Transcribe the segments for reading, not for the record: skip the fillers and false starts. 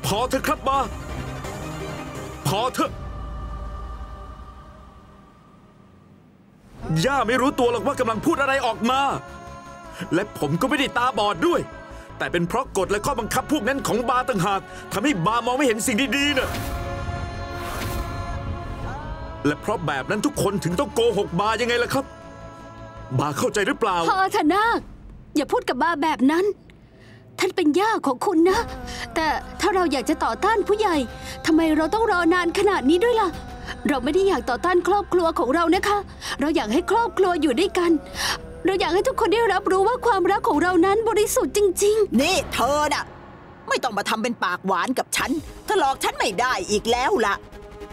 พอเถอะครับบาพอเถอะย่าไม่รู้ตัวหรอกว่ากำลังพูดอะไรออกมาและผมก็ไม่ได้ตาบอดด้วยแต่เป็นเพราะกฎและข้อบังคับพวกนั้นของบาต่างหากทำให้บามองไม่เห็นสิ่งดีๆน่ะและเพราะแบบนั้นทุกคนถึงต้องโกหกบายังไงล่ะครับบาเข้าใจหรือเปล่าพอเถอะนาคอย่าพูดกับบาแบบนั้นท่านเป็นย่าของคุณนะแต่ถ้าเราอยากจะต่อต้านผู้ใหญ่ทำไมเราต้องรอนานขนาดนี้ด้วยล่ะเราไม่ได้อยากต่อต้านครอบครัวของเรานะคะเราอยากให้ครอบครัวอยู่ด้วยกันเราอยากให้ทุกคนได้รับรู้ว่าความรักของเรานั้นบริสุทธิ์จริงๆนี่เธอน่ะไม่ต้องมาทำเป็นปากหวานกับฉันเธอหลอกฉันไม่ได้อีกแล้วล่ะ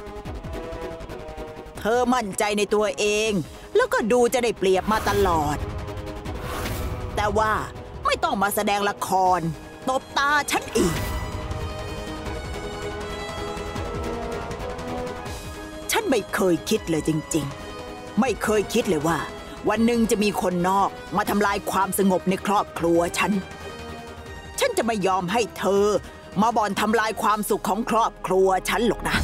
เธอมั่นใจในตัวเองแล้วก็ดูจะได้เปรียบมาตลอดแต่ว่าไม่ต้องมาแสดงละครตบตาฉันอีกฉันไม่เคยคิดเลยจริงๆไม่เคยคิดเลยว่าวันหนึ่งจะมีคนนอกมาทำลายความสงบในครอบครัวฉันจะไม่ยอมให้เธอมาบ่อนทำลายความสุขของครอบครัวฉันหรอกนะ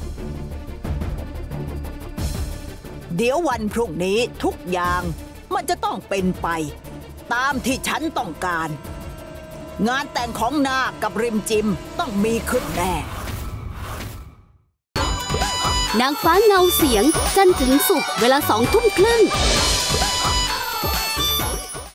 เดี๋ยววันพรุ่งนี้ทุกอย่างมันจะต้องเป็นไปตามที่ฉันต้องการงานแต่งของนาคกับริมจิมต้องมีขึ้นแน่นางฟ้าเงาเสียงจันทร์ถึงศุกร์เวลา20:30